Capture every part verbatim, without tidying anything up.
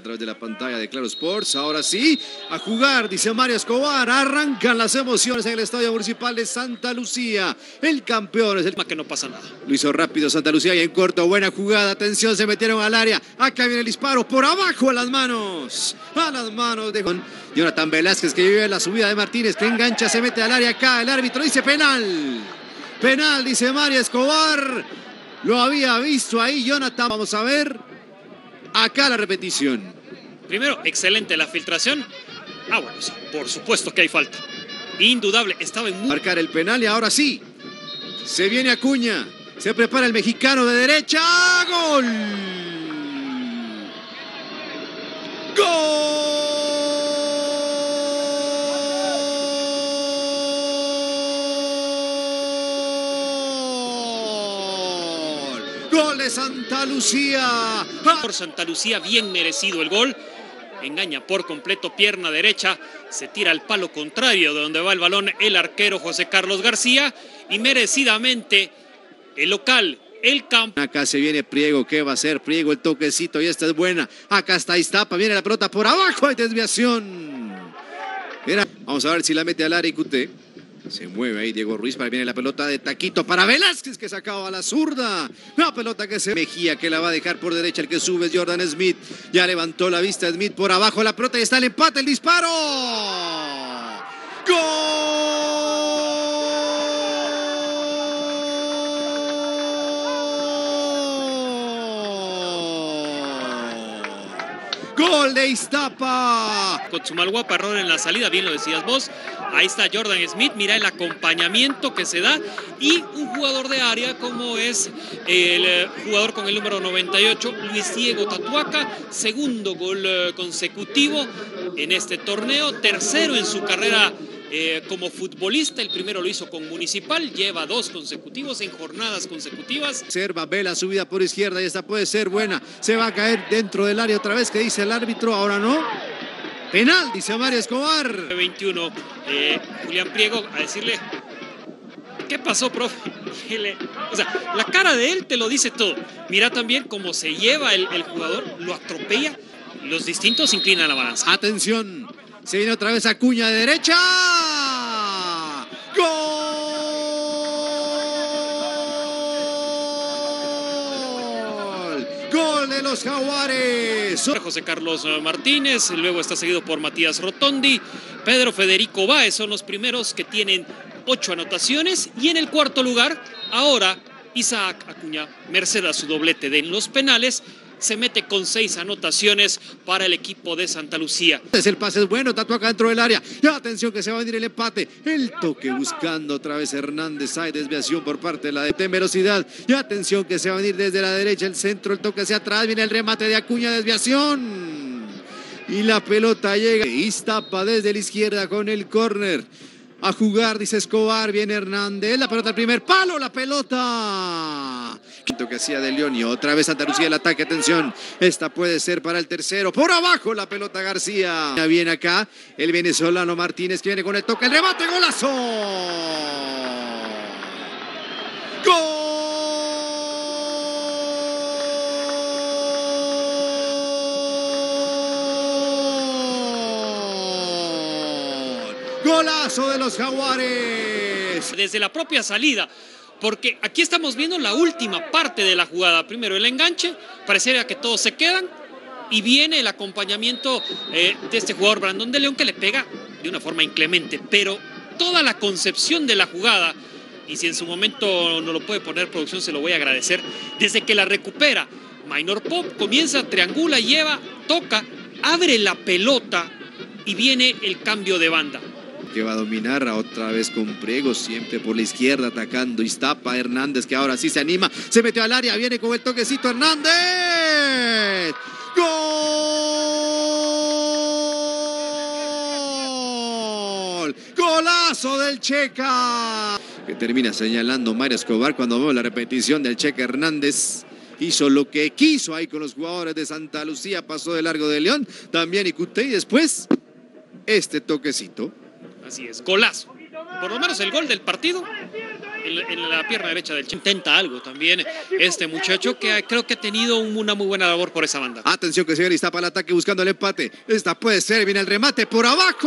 A través de la pantalla de Claro Sports, ahora sí, a jugar, dice Mario Escobar, arrancan las emociones en el Estadio Municipal de Santa Lucía. El campeón es el que no pasa nada. Lo hizo rápido Santa Lucía y en corto, buena jugada, atención, se metieron al área. Acá viene el disparo, por abajo a las manos, a las manos de Jonathan Velázquez, que vive la subida de Martínez, que engancha, se mete al área acá, el árbitro dice penal. Penal, dice Mario Escobar, lo había visto ahí Jonathan, vamos a ver. Acá la repetición. Primero, excelente la filtración. Ah, bueno, sí, por supuesto que hay falta. Indudable, estaba en... Marcar el penal y ahora sí. Se viene Acuña. Se prepara el mexicano de derecha. ¡Gol! ¡Gol! ¡Gol de Santa Lucía! Por Santa Lucía, bien merecido el gol. Engaña por completo, pierna derecha. Se tira al palo contrario de donde va el balón el arquero José Carlos García. Y merecidamente el local, el campo. Acá se viene Priego, ¿qué va a hacer? Priego, el toquecito y esta es buena. Acá está Iztapa, viene la pelota por abajo, hay desviación. Mira, vamos a ver si la mete al área y Cuté. Se mueve ahí Diego Ruiz, para viene la pelota de taquito para Velázquez, que sacaba a la zurda. La pelota que se Mejía, que la va a dejar por derecha, el que sube es Jordan Smith. Ya levantó la vista Smith por abajo, la pelota y está el empate, el disparo. ¡Gol! ¡Gol de Iztapa! Con Chumalhuapa, error en la salida, bien lo decías vos. Ahí está Jordan Smith, mira el acompañamiento que se da. Y un jugador de área como es el jugador con el número noventa y ocho, Luis Diego Tatuaca. Segundo gol consecutivo en este torneo, tercero en su carrera Eh, como futbolista. El primero lo hizo con Municipal, lleva dos consecutivos en jornadas consecutivas. Observa, ve la subida por izquierda y esta puede ser buena. Se va a caer dentro del área otra vez, que dice el árbitro, ahora no. Penal, dice Mario Escobar. veintiuno, eh, Julián Priego a decirle, ¿qué pasó, profe? O sea, la cara de él te lo dice todo. Mira también cómo se lleva el, el jugador, lo atropella. Los distintos inclinan la balanza. Atención, se viene otra vez Acuña de derecha. ¡Gol! ¡Gol de los Jaguares! José Carlos Martínez, luego está seguido por Matías Rotondi, Pedro Federico Báez, son los primeros que tienen ocho anotaciones. Y en el cuarto lugar, ahora Isaac Acuña, merced a su doblete de los penales, se mete con seis anotaciones para el equipo de Santa Lucía. El pase es bueno, Tatuaca dentro del área. Y atención que se va a venir el empate. El toque buscando otra vez Hernández. Hay desviación por parte de la de velocidad. Y atención que se va a venir desde la derecha el centro. El toque hacia atrás. Viene el remate de Acuña, desviación. Y la pelota llega. Iztapa desde la izquierda con el córner. A jugar, dice Escobar, viene Hernández, la pelota al primer palo, la pelota. Quinto que hacía de León y otra vez Santa Lucía el ataque, atención, esta puede ser para el tercero, por abajo la pelota García. Ya viene acá el venezolano Martínez que viene con el toque, el remate, golazo. ¡Gol! Golazo de los Jaguares. Desde la propia salida, porque aquí estamos viendo la última parte de la jugada. Primero el enganche, pareciera que todos se quedan y viene el acompañamiento eh, de este jugador Brandon de León, que le pega de una forma inclemente, pero toda la concepción de la jugada, y si en su momento no lo puede poner producción, se lo voy a agradecer, desde que la recupera Minor Pop, comienza, triangula, lleva, toca, abre la pelota y viene el cambio de banda. Que va a dominar otra vez con Priego, siempre por la izquierda atacando Iztapa. Hernández, que ahora sí se anima, se metió al área, viene con el toquecito Hernández. ¡Gol! ¡Golazo del Checa! Que termina señalando Mario Escobar cuando vemos la repetición del Checa Hernández. Hizo lo que quiso ahí con los jugadores de Santa Lucía, pasó de largo de León, también Icute, y después este toquecito. Así es, golazo. Por lo menos el gol del partido en, en la pierna derecha del Chema. Intenta algo también este muchacho que creo que ha tenido una muy buena labor por esa banda. Atención que se viene Iztapa al ataque buscando el empate. Esta puede ser, viene el remate por abajo.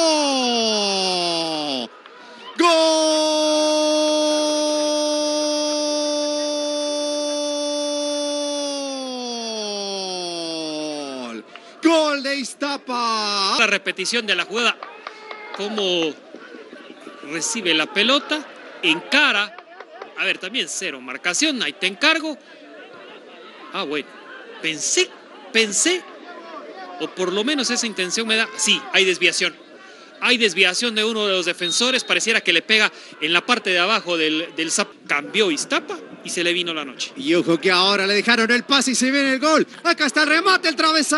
¡Gol! ¡Gol de Iztapa! La repetición de la jugada, cómo recibe la pelota, encara. A ver, también cero marcación, ahí te encargo. Ah, bueno, pensé, pensé, o por lo menos esa intención me da. Sí, hay desviación. Hay desviación de uno de los defensores, pareciera que le pega en la parte de abajo del, del zap. Cambió Iztapa y se le vino la noche. Y ojo que ahora le dejaron el pase y se viene el gol. Acá está el remate, el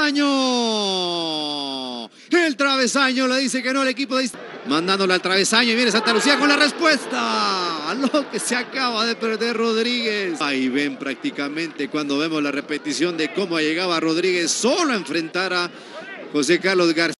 travesaño. El travesaño le dice que no al equipo de Iztapa. Mandándole al travesaño y viene Santa Lucía con la respuesta. A lo que se acaba de perder Rodríguez. Ahí ven prácticamente cuando vemos la repetición de cómo llegaba Rodríguez solo a enfrentar a José Carlos García.